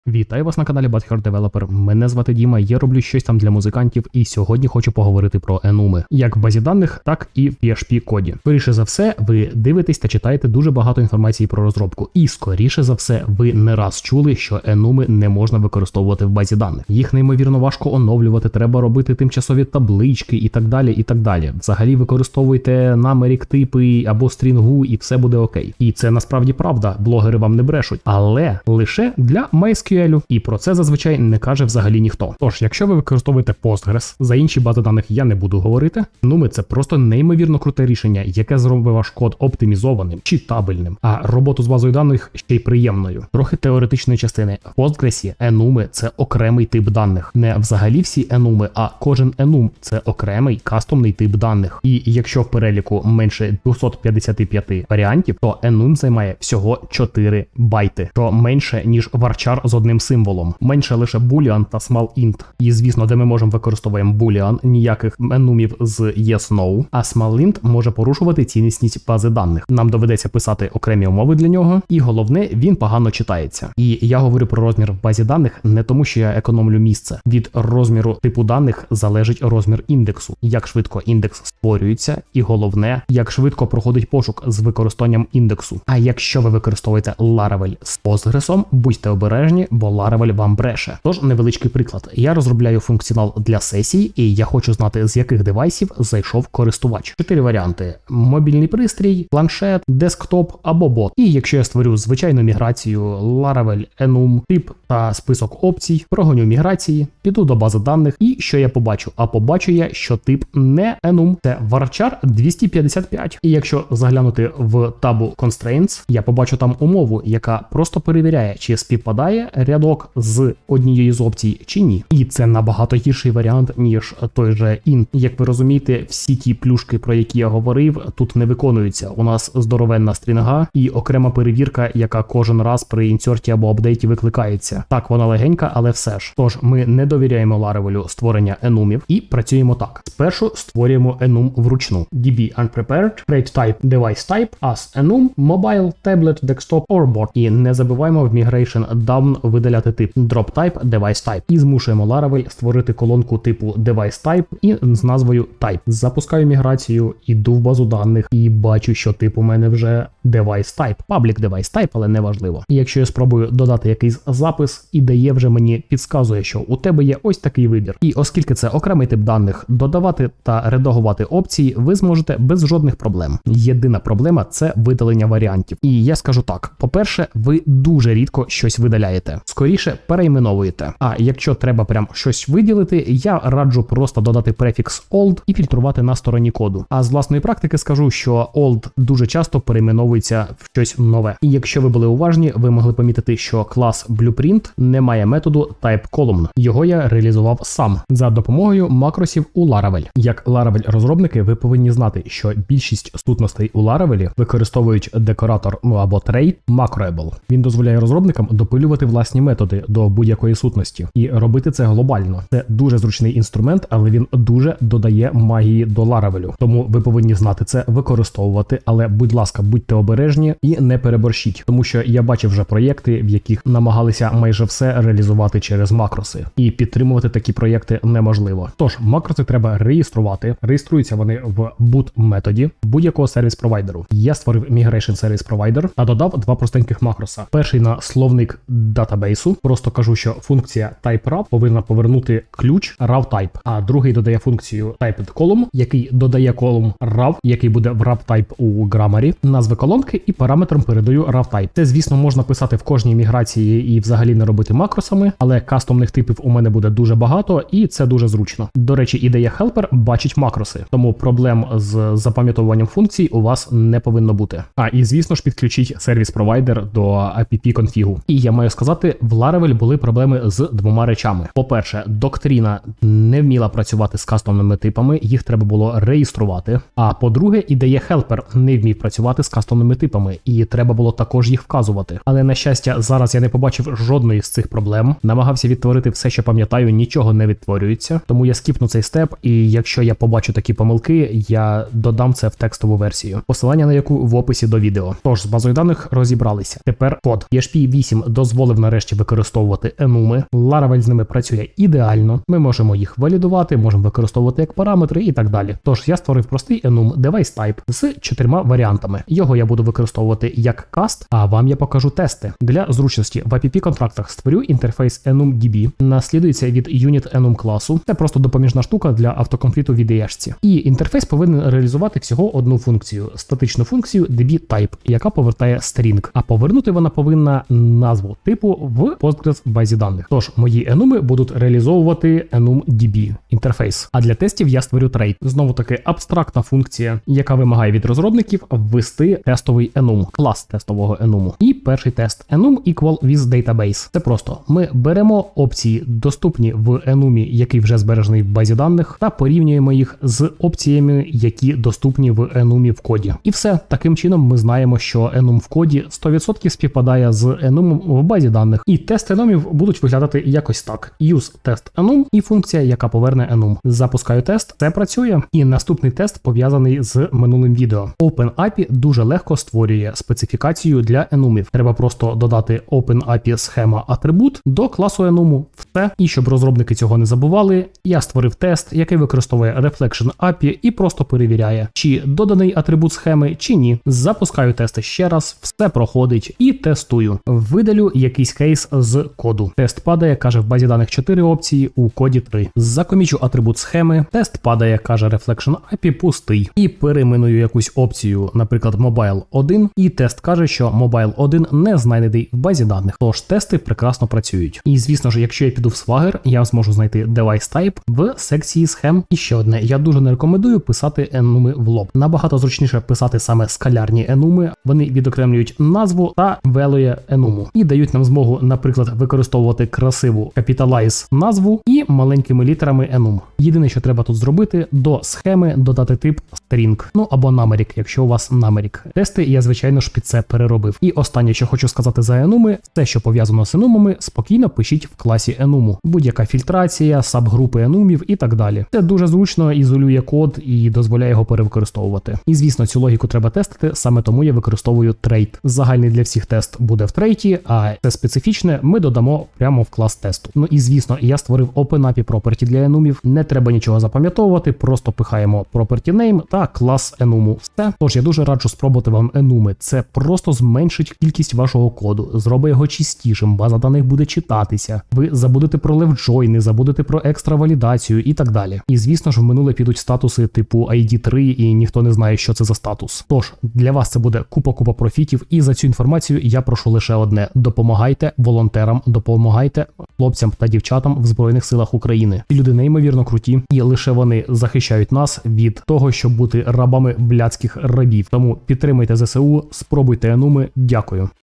Вітаю вас на каналі Butthurt Developer. Мене звати Діма, я роблю щось там для музикантів, і сьогодні хочу поговорити про енуми. Як в базі даних, так і в PHP-коді. Скоріше за все, ви дивитесь та читаєте дуже багато інформації про розробку. І скоріше за все, ви не раз чули, що енуми не можна використовувати в базі даних. Їх неймовірно важко оновлювати, треба робити тимчасові таблички і так далі, і так далі. Взагалі використовуйте numeric типи або стрінгу і все буде окей. І це насправді правда, блогери вам не брешуть. Але лише для MySQL. І про це зазвичай не каже взагалі ніхто. Тож, якщо ви використовуєте Postgres, за інші бази даних я не буду говорити, енуми це просто неймовірно круте рішення, яке зробить ваш код оптимізованим, читабельним, а роботу з базою даних ще й приємною. Трохи теоретичної частини. В Postgres енуми це окремий тип даних. Не взагалі всі енуми, а кожен енум це окремий кастомний тип даних. І якщо в переліку менше 255 варіантів, то енум займає всього 4 байти, що менше ніж varchar з одним символом. Менше лише boolean та small-int. І, звісно, де ми можемо використовуємо boolean, ніяких енумів з yes-no, а small-int може порушувати цінність бази даних. Нам доведеться писати окремі умови для нього, і головне, він погано читається. І я говорю про розмір в базі даних не тому, що я економлю місце. Від розміру типу даних залежить розмір індексу, як швидко індекс створюється, і головне, як швидко проходить пошук з використанням індексу. А якщо ви використовуєте Laravel з Postgres, будьте обережні, бо Laravel вам бреше. Тож, невеличкий приклад. Я розробляю функціонал для сесій, і я хочу знати, з яких девайсів зайшов користувач. 4 варіанти. Мобільний пристрій, планшет, десктоп або бот. І якщо я створю звичайну міграцію Laravel, enum, тип та список опцій, прогоню міграції, піду до бази даних, і що я побачу? А побачу я, що тип не enum, це varchar 255. І якщо заглянути в табу constraints, я побачу там умову, яка просто перевіряє, чи співпадає рядок з однією з опцій чи ні. І це набагато гірший варіант, ніж той же int. Як ви розумієте, всі ті плюшки, про які я говорив, тут не виконуються. У нас здоровенна стрінга і окрема перевірка, яка кожен раз при інсерті або апдейті викликається. Так, вона легенька, але все ж. Тож, ми не довіряємо Laravel створення енумів і працюємо так. Спершу створюємо енум вручну. db unprepared, create type device type as enum, mobile, tablet, desktop or board. І не забуваємо в migration down видаляти тип drop type device type. І змушуємо Laravel створити колонку типу device type і з назвою type. Запускаю міграцію, іду в базу даних і бачу, що тип у мене вже device type. Public device type, але не важливо. І якщо я спробую додати якийсь запис, IDE вже мені підказує, що у тебе є ось такий вибір. І оскільки це окремий тип даних, додавати та редагувати опції ви зможете без жодних проблем. Єдина проблема – це видалення варіантів. І я скажу так. По-перше, ви дуже рідко щось видаляєте. Скоріше перейменовуєте. А якщо треба прям щось виділити, я раджу просто додати префікс old і фільтрувати на стороні коду. А з власної практики скажу, що old дуже часто перейменовується в щось нове. І якщо ви були уважні, ви могли помітити, що клас Blueprint не має методу typeColumn. Його я реалізував сам за допомогою макросів у Laravel. Як Laravel розробники, ви повинні знати, що більшість сутностей у Laravel використовують декоратор або trait macroable. Він дозволяє розробникам допилювати власні методи до будь-якої сутності і робити це глобально. Це дуже зручний інструмент, але він дуже додає магії до Laravel. Тому ви повинні знати це, використовувати, але, будь ласка, будьте обережні і не переборщіть, тому що я бачив вже проєкти, в яких намагалися майже все реалізувати через макроси. І підтримувати такі проєкти неможливо. Тож, макроси треба реєструвати. Реєструються вони в boot методі будь-якого сервіс-провайдеру. Я створив Migration Service Provider та додав два простеньких макроса. Перший на словник датабейсу. Просто кажу, що функція type_raw повинна повернути ключ raw type, а другий додає функцію typedColumn, який додає колум raw, який буде в raw type у грамарі, назви колонки і параметром передаю raw type. Це, звісно, можна писати в кожній міграції і взагалі не робити макросами, але кастомних типів у мене буде дуже багато і це дуже зручно. До речі, ідея helper бачить макроси, тому проблем з запам'ятовуванням функцій у вас не повинно бути. А і, звісно ж, підключіть сервіс-провайдер до app-конфігу. І я маю сказати, в Laravel були проблеми з двома речами. По-перше, доктрина не вміла працювати з кастомними типами, їх треба було реєструвати. А по-друге, ідея helper не вмів працювати з кастомними типами, і треба було також їх вказувати. Але, на щастя, зараз я не побачив жодної з цих проблем. Намагався відтворити все, що пам'ятаю пам'ятаю, нічого не відтворюється, тому я скіпну цей степ, і якщо я побачу такі помилки, я додам це в текстову версію, посилання на яку в описі до відео. Тож, з базою даних розібралися. Тепер код. PHP 8 дозволив нарешті використовувати енуми. Laravel з ними працює ідеально. Ми можемо їх валідувати, можемо використовувати як параметри і так далі. Тож, я створив простий enum device type з 4 варіантами. Його я буду використовувати як каст, а вам я покажу тести. Для зручності в app-контрактах створю інтерфейс enum-db. Наслідується від unit enum класу. Це просто допоміжна штука для автокомпліту в IDE-шці. І інтерфейс повинен реалізувати всього одну функцію – статичну функцію db-type, яка повертає string. А повернути вона повинна назву типу в Postgres базі даних. Тож, мої енуми будуть реалізовувати enum-db інтерфейс. А для тестів я створю трейд. Знову таки абстрактна функція, яка вимагає від розробників ввести тестовий enum, клас тестового enum. І перший тест enum equal with database. Це просто. Ми беремо опції, доступні в enum, який вже збережений в базі даних, та порівнюємо їх з опціями, які доступні в enum в коді. І все. Таким чином ми знаємо, що enum в коді 100% співпадає з enum в базі даних. І тести enumів будуть виглядати якось так. Use test enum і функція, яка поверне enum. Запускаю тест, це працює. І наступний тест пов'язаний з минулим відео. OpenAPI дуже легко створює специфікацію для enumів. Треба просто додати OpenAPI схема атрибут до класу enum. Все. І щоб розробники цього не забували, я створив тест, який використовує Reflection API і просто перевіряє, чи доданий атрибут схеми, чи ні. Запускаю тести ще раз, все проходить і тестую. Видалю якийсь кейс з коду. Тест падає, каже в базі даних 4 опції, у коді 3. Закомічу атрибут схеми, тест падає, каже Reflection API пустий. І перейменую якусь опцію, наприклад, Mobile 1, і тест каже, що Mobile 1 не знайдений в базі даних. Тож тести прекрасно працюють. І звісно ж, якщо я піду в Swagger, я зможу знайти device type в секції схем. І ще одне, я дуже не рекомендую писати енуми в лоб. Набагато зручніше писати саме скалярні енуми. Вони відокремлюють назву та value енуму. І дають нам змогу, наприклад, використовувати красиву capitalize назву і маленькими літерами enum. Єдине, що треба тут зробити, до схеми додати тип string, ну або numeric, якщо у вас numeric. Тести я, звичайно ж, під це переробив. І останнє, що хочу сказати за енуми, все, що пов'язано з енумами, спокійно пишіть в класі enum. Будь-яка фільтрація, сабгрупи енумів і так далі. Це дуже зручно ізолює код і дозволяє його перевикористовувати. І звісно, цю логіку треба тестити, саме тому я використовую трейд. Загальний для всіх тест буде в трейті, а це специфічне ми додамо прямо в клас тесту. Ну і звісно, я створив OpenAPI property для енумів. Не треба нічого запам'ятовувати, просто пихаємо property name та клас enum. Все. Тож я дуже раджу спробувати вам енуми. Це просто зменшить кількість вашого коду, зробить його чистішим, база даних буде читатися. Ви забудете про левджойни, забудете про екстра валідацію і так далі. І звісно ж, в минуле підуть статуси типу ID3 і ніхто не знає, що це за статус. Тож, для вас це буде купа профітів, і за цю інформацію я прошу лише одне: допомагайте волонтерам, допомагайте хлопцям та дівчатам в Збройних силах України. Ці люди неймовірно круті, і лише вони захищають нас від того, щоб бути рабами блядських рабів. Тому підтримайте ЗСУ, спробуйте енуми. Дякую.